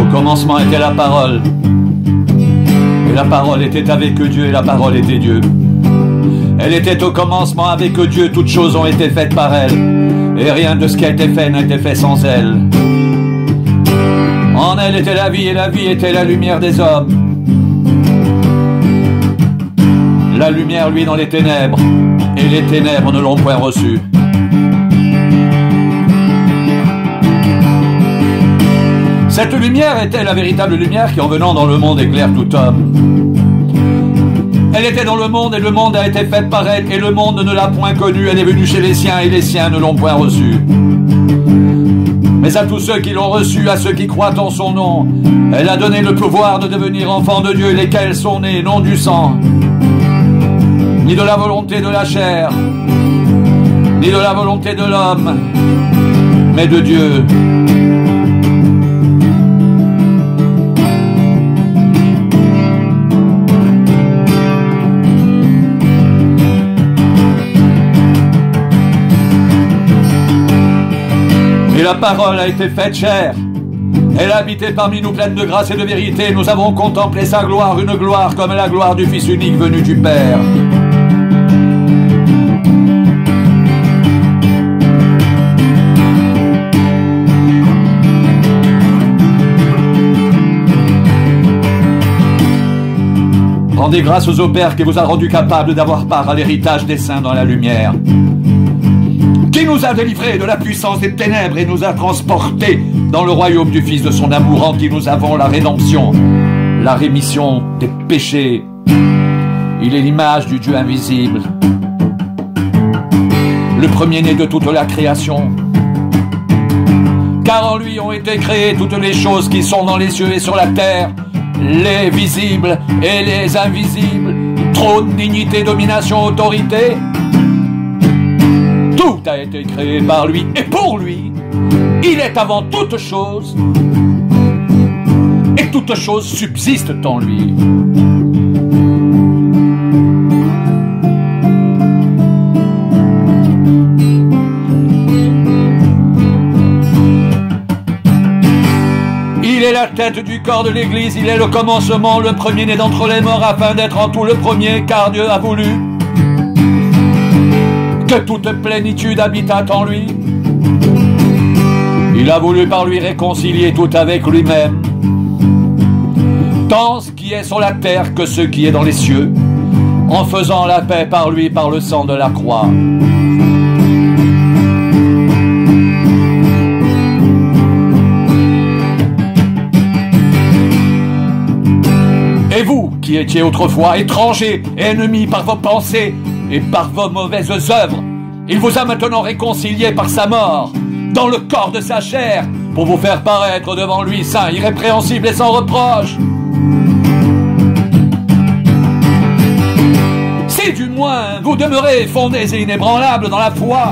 commencement était la parole. Et la parole était avec Dieu, et la parole était Dieu. Elle était au commencement avec Dieu, toutes choses ont été faites par elle, et rien de ce qui a été fait n'a été fait sans elle. En elle était la vie, et la vie était la lumière des hommes. La lumière, lui, dans les ténèbres, et les ténèbres ne l'ont point reçue. Cette lumière était la véritable lumière qui, en venant dans le monde, éclaire tout homme. Elle était dans le monde, et le monde a été fait par elle, et le monde ne l'a point connue. Elle est venue chez les siens, et les siens ne l'ont point reçue. Mais à tous ceux qui l'ont reçue, à ceux qui croient en son nom, elle a donné le pouvoir de devenir enfants de Dieu, lesquels sont nés non du sang, ni de la volonté de la chair, ni de la volonté de l'homme, mais de Dieu. Et la parole a été faite chair. Elle a habité parmi nous pleine de grâce et de vérité. Nous avons contemplé sa gloire, une gloire comme la gloire du Fils unique venu du Père. Rendez grâce au Père qui vous a rendu capable d'avoir part à l'héritage des saints dans la lumière, qui nous a délivrés de la puissance des ténèbres et nous a transportés dans le royaume du Fils de son amour, en qui nous avons la rédemption, la rémission des péchés. Il est l'image du Dieu invisible, le premier-né de toute la création. Car en lui ont été créées toutes les choses qui sont dans les cieux et sur la terre, les visibles et les invisibles, trône, dignité, domination, autorité. Tout a été créé par lui et pour lui. Il est avant toute chose, et toute chose subsiste en lui. Il est la tête du corps de l'Église, il est le commencement, le premier-né d'entre les morts, afin d'être en tout le premier, car Dieu a voulu que toute plénitude habitât en lui. Il a voulu par lui réconcilier tout avec lui-même, tant ce qui est sur la terre que ce qui est dans les cieux, en faisant la paix par lui, par le sang de la croix. Et vous, qui étiez autrefois étrangers et ennemis par vos pensées et par vos mauvaises œuvres, il vous a maintenant réconciliés par sa mort, dans le corps de sa chair, pour vous faire paraître devant lui saint, irrépréhensible et sans reproche. Si du moins vous demeurez fondés et inébranlables dans la foi,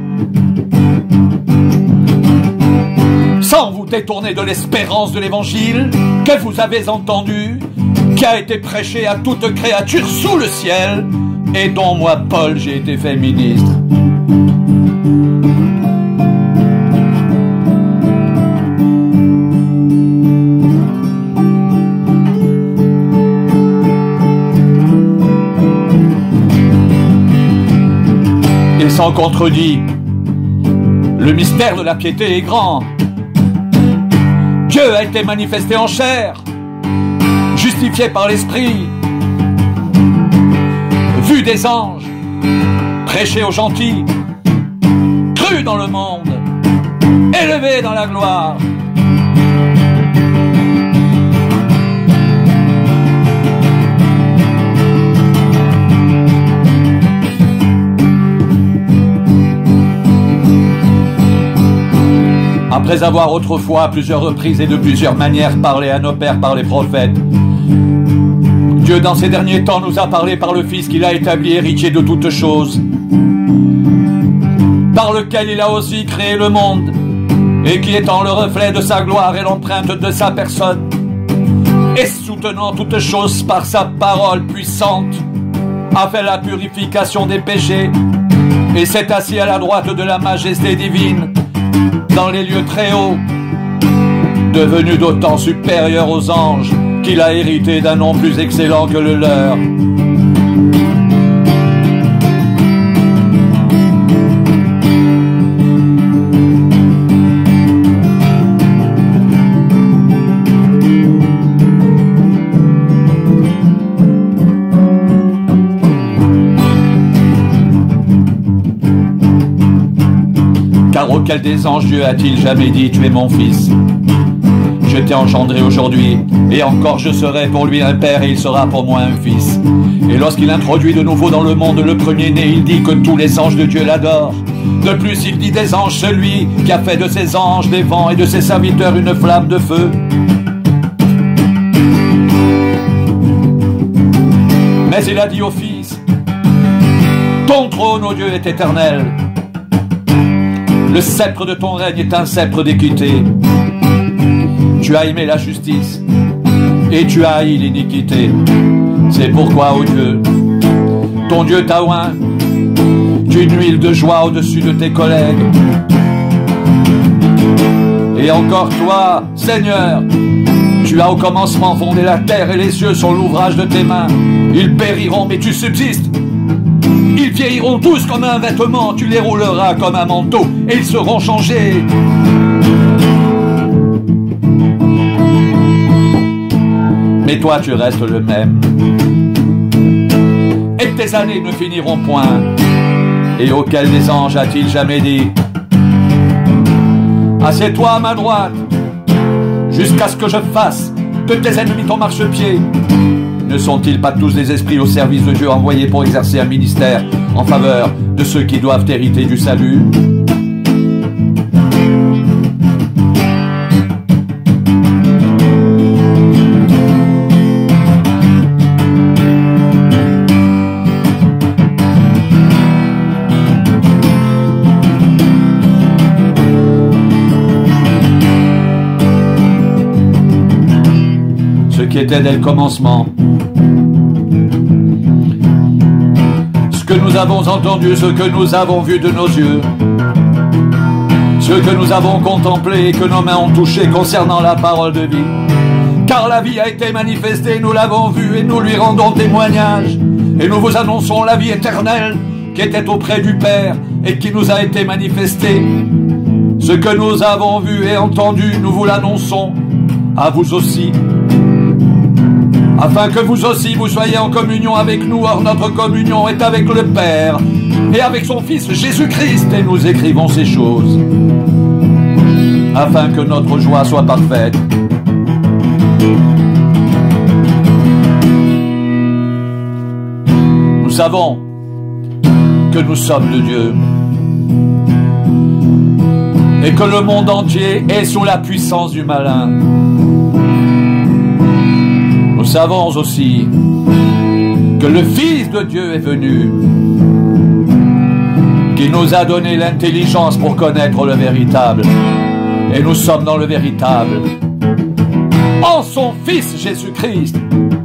sans vous détourner de l'espérance de l'évangile que vous avez entendu, qui a été prêché à toute créature sous le ciel, et dont moi, Paul, j'ai été fait ministre. Et sans contredit, le mystère de la piété est grand. Dieu a été manifesté en chair, justifié par l'Esprit, vu des anges, prêché aux gentils, cru dans le monde, élevé dans la gloire. Après avoir autrefois à plusieurs reprises et de plusieurs manières parlé à nos pères par les prophètes, Dieu dans ces derniers temps nous a parlé par le Fils qu'il a établi héritier de toutes choses, par lequel il a aussi créé le monde, et qui étant le reflet de sa gloire et l'empreinte de sa personne, et soutenant toutes choses par sa parole puissante, a fait la purification des péchés, et s'est assis à la droite de la majesté divine, dans les lieux très hauts, devenu d'autant supérieur aux anges qu'il a hérité d'un nom plus excellent que le leur. Car auquel des anges Dieu a-t-il jamais dit « Tu es mon fils » ? Je t'ai engendré aujourd'hui, et encore je serai pour lui un père et il sera pour moi un fils. Et lorsqu'il introduit de nouveau dans le monde le premier-né, il dit que tous les anges de Dieu l'adorent. De plus, il dit des anges celui qui a fait de ses anges des vents et de ses serviteurs une flamme de feu. Mais il a dit au Fils, ton trône, ô Dieu, est éternel. Le sceptre de ton règne est un sceptre d'équité. Tu as aimé la justice et tu as haï l'iniquité. C'est pourquoi, ô Dieu, ton Dieu t'a oint d'une huile de joie au-dessus de tes collègues. Et encore toi, Seigneur, tu as au commencement fondé la terre et les cieux sont l'ouvrage de tes mains. Ils périront, mais tu subsistes. Ils vieilliront tous comme un vêtement, tu les rouleras comme un manteau, et ils seront changés. Mais toi tu restes le même, et tes années ne finiront point. Et auquel des anges a-t-il jamais dit, assieds-toi à ma droite, jusqu'à ce que je fasse de tes ennemis ton marchepied. Ne sont-ils pas tous des esprits au service de Dieu envoyés pour exercer un ministère en faveur de ceux qui doivent hériter du salut? Ce qui était dès le commencement, ce que nous avons entendu, ce que nous avons vu de nos yeux, ce que nous avons contemplé et que nos mains ont touché concernant la parole de vie. Car la vie a été manifestée, nous l'avons vue et nous lui rendons témoignage. Et nous vous annonçons la vie éternelle qui était auprès du Père et qui nous a été manifestée. Ce que nous avons vu et entendu, nous vous l'annonçons à vous aussi, afin que vous aussi vous soyez en communion avec nous. Or notre communion est avec le Père et avec son Fils Jésus-Christ, et nous écrivons ces choses afin que notre joie soit parfaite. Nous savons que nous sommes de Dieu et que le monde entier est sous la puissance du malin. Nous savons aussi que le Fils de Dieu est venu, qui nous a donné l'intelligence pour connaître le véritable. Et nous sommes dans le véritable, en son Fils Jésus-Christ.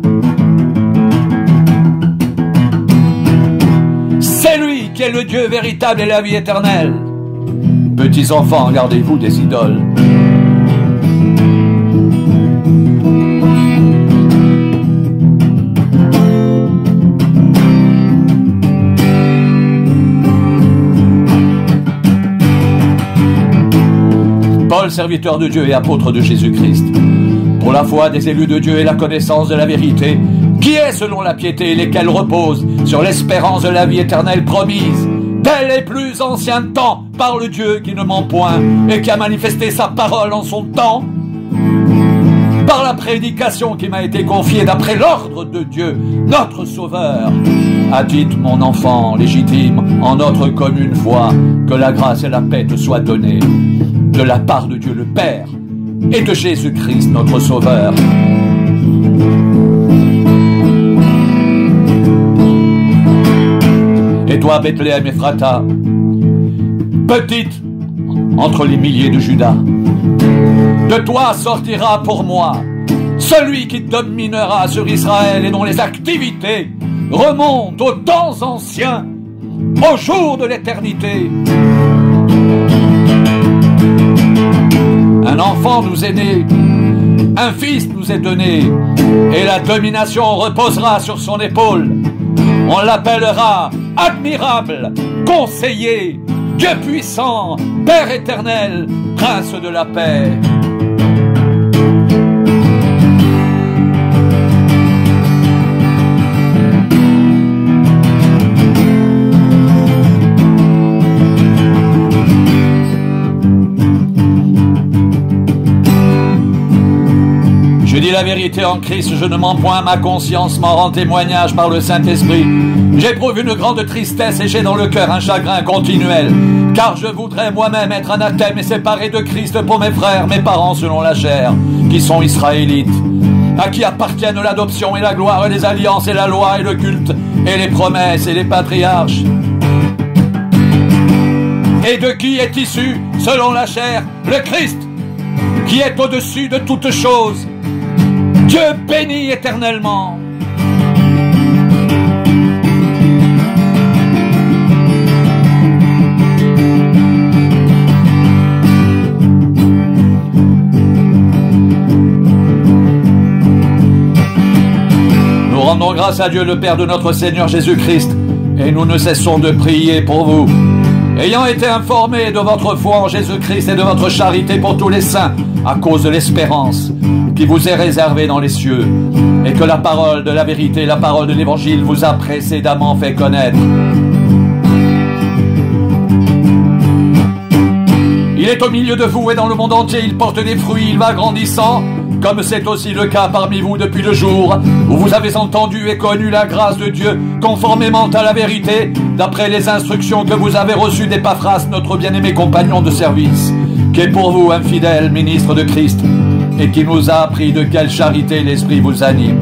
C'est lui qui est le Dieu véritable et la vie éternelle. Petits enfants, gardez-vous des idoles. Paul, serviteur de Dieu et apôtre de Jésus-Christ, pour la foi des élus de Dieu et la connaissance de la vérité, qui est selon la piété, lesquels reposent sur l'espérance de la vie éternelle promise, dès les plus anciens temps, par le Dieu qui ne ment point et qui a manifesté sa parole en son temps, par la prédication qui m'a été confiée d'après l'ordre de Dieu, notre Sauveur. À titre, mon enfant légitime, en notre commune foi, que la grâce et la paix te soient données de la part de Dieu le Père et de Jésus-Christ notre Sauveur. Et toi, Bethléem Ephrata, petite entre les milliers de Juda, de toi sortira pour moi celui qui dominera sur Israël et dont les activités remontent aux temps anciens, au jour de l'éternité. Un enfant nous est né, un fils nous est donné, et la domination reposera sur son épaule. On l'appellera admirable, conseiller, Dieu puissant, Père éternel, Prince de la paix. Je dis la vérité en Christ, je ne mens point, ma conscience m'en rend témoignage par le Saint-Esprit. J'éprouve une grande tristesse et j'ai dans le cœur un chagrin continuel, car je voudrais moi-même être anathème et séparé de Christ pour mes frères, mes parents selon la chair, qui sont israélites, à qui appartiennent l'adoption et la gloire et les alliances et la loi et le culte et les promesses et les patriarches, et de qui est issu, selon la chair, le Christ, qui est au-dessus de toutes choses, Dieu béni éternellement. Nous rendons grâce à Dieu le Père de notre Seigneur Jésus-Christ, et nous ne cessons de prier pour vous. Ayant été informés de votre foi en Jésus-Christ et de votre charité pour tous les saints, à cause de l'espérance qui vous est réservée dans les cieux, et que la parole de la vérité, la parole de l'Évangile vous a précédemment fait connaître. Il est au milieu de vous et dans le monde entier, il porte des fruits, il va grandissant, comme c'est aussi le cas parmi vous depuis le jour où vous avez entendu et connu la grâce de Dieu, conformément à la vérité, d'après les instructions que vous avez reçues d'Épaphras, notre bien-aimé compagnon de service, qui est pour vous un fidèle ministre de Christ, et qui nous a appris de quelle charité l'Esprit vous anime.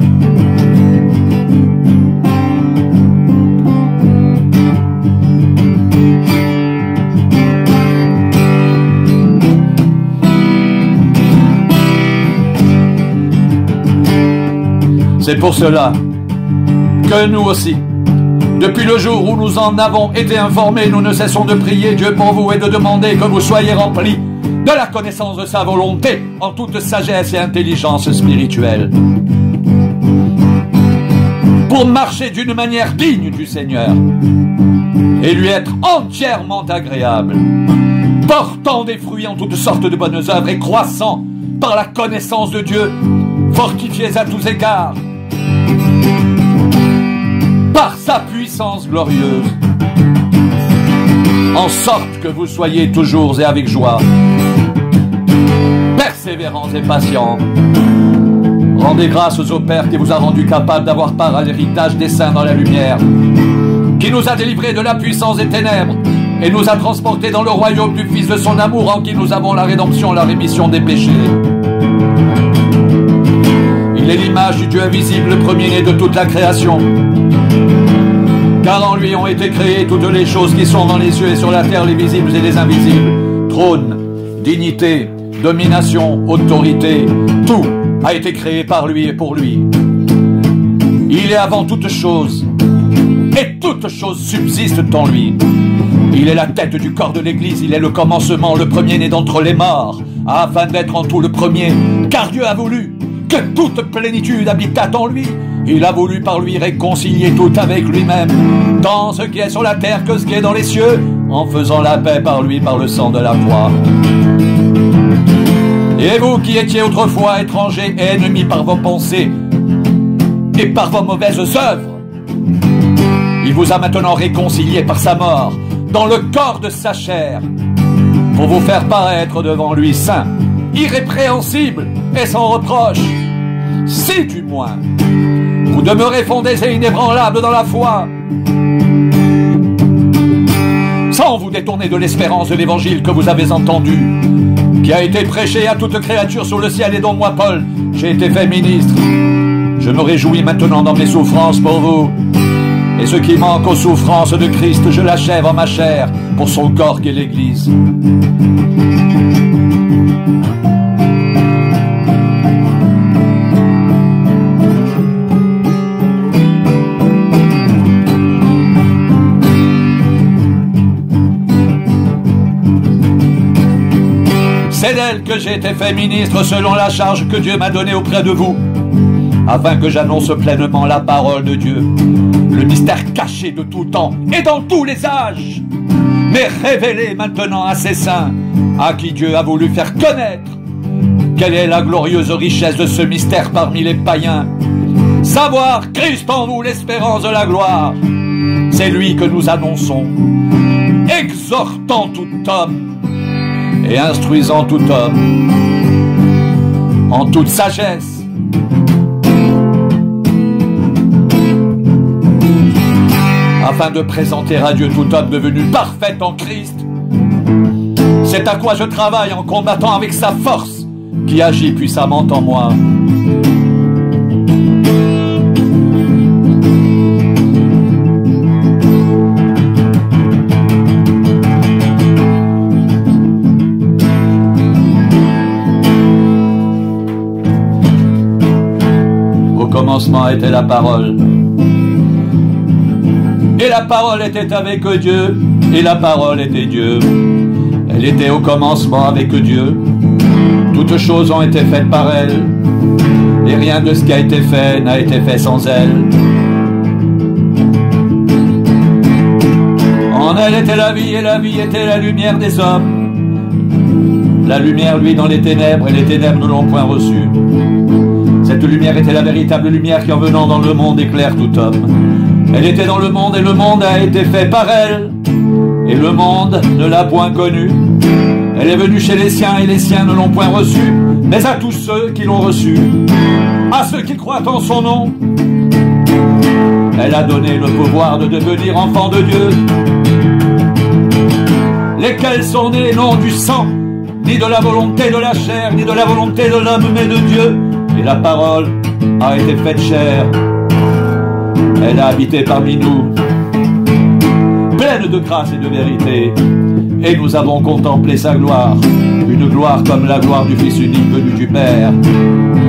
C'est pour cela que nous aussi, depuis le jour où nous en avons été informés, nous ne cessons de prier Dieu pour vous et de demander que vous soyez remplis de la connaissance de sa volonté en toute sagesse et intelligence spirituelle, pour marcher d'une manière digne du Seigneur et lui être entièrement agréable, portant des fruits en toutes sortes de bonnes œuvres et croissant par la connaissance de Dieu, fortifiés à tous égards par sa puissance glorieuse, en sorte que vous soyez toujours et avec joie, persévérants et patients. Rendez grâce au Père qui vous a rendu capable d'avoir part à l'héritage des saints dans la lumière, qui nous a délivrés de la puissance des ténèbres et nous a transportés dans le royaume du Fils de son amour, en qui nous avons la rédemption, la rémission des péchés. Il est l'image du Dieu invisible, le premier-né de toute la création. Car en lui ont été créées toutes les choses qui sont dans les cieux et sur la terre, les visibles et les invisibles. Trône, dignité, domination, autorité, tout a été créé par lui et pour lui. Il est avant toute chose, et toute chose subsiste en lui. Il est la tête du corps de l'Église, il est le commencement, le premier-né d'entre les morts, afin d'être en tout le premier, car Dieu a voulu que toute plénitude habitât en lui. Il a voulu par lui réconcilier tout avec lui-même, tant ce qui est sur la terre que ce qui est dans les cieux, en faisant la paix par lui, par le sang de la croix. Et vous qui étiez autrefois étrangers et ennemis par vos pensées et par vos mauvaises œuvres, il vous a maintenant réconciliés par sa mort, dans le corps de sa chair, pour vous faire paraître devant lui saint, irrépréhensible et sans reproche, si du moins vous demeurez fondés et inébranlables dans la foi, sans vous détourner de l'espérance de l'évangile que vous avez entendu, qui a été prêché à toute créature sous le ciel, et dont moi, Paul, j'ai été fait ministre. Je me réjouis maintenant dans mes souffrances pour vous, et ce qui manque aux souffrances de Christ, je l'achève en ma chair pour son corps qu'est l'Église. C'est elle que j'ai été fait ministre selon la charge que Dieu m'a donnée auprès de vous, afin que j'annonce pleinement la parole de Dieu, le mystère caché de tout temps et dans tous les âges, mais révélé maintenant à ses saints, à qui Dieu a voulu faire connaître quelle est la glorieuse richesse de ce mystère parmi les païens. Savoir Christ en vous, l'espérance de la gloire. C'est lui que nous annonçons, exhortant tout homme et instruisant tout homme en toute sagesse, afin de présenter à Dieu tout homme devenu parfait en Christ. C'est à quoi je travaille en combattant avec sa force qui agit puissamment en moi. Au commencement était la parole, et la parole était avec Dieu, et la parole était Dieu. Elle était au commencement avec Dieu. Toutes choses ont été faites par elle, et rien de ce qui a été fait n'a été fait sans elle. En elle était la vie, et la vie était la lumière des hommes. La lumière, lui, dans les ténèbres, et les ténèbres ne l'ont point reçue. Cette lumière était la véritable lumière qui, en venant dans le monde, éclaire tout homme. Elle était dans le monde, et le monde a été fait par elle, et le monde ne l'a point connue. Elle est venue chez les siens, et les siens ne l'ont point reçue, mais à tous ceux qui l'ont reçue, à ceux qui croient en son nom, elle a donné le pouvoir de devenir enfants de Dieu, lesquels sont nés non du sang, ni de la volonté de la chair, ni de la volonté de l'homme, mais de Dieu. Et la parole a été faite chair, elle a habité parmi nous, pleine de grâce et de vérité, et nous avons contemplé sa gloire, une gloire comme la gloire du Fils unique venu du Père,